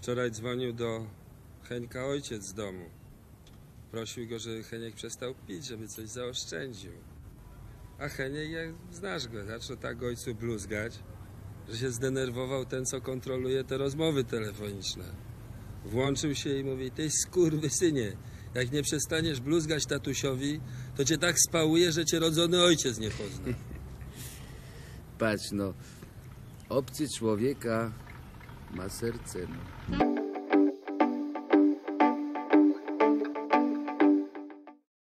Wczoraj dzwonił do Heńka ojciec z domu. Prosił go, żeby Heniek przestał pić, żeby coś zaoszczędził. A Heniek, jak znasz go, zaczął tak ojcu bluzgać, że się zdenerwował ten, co kontroluje te rozmowy telefoniczne. Włączył się i mówi: ty skurwysynie, jak nie przestaniesz bluzgać tatusiowi, to cię tak spałuje, że cię rodzony ojciec nie pozna. Patrz no, obcy człowieka ma serce, no.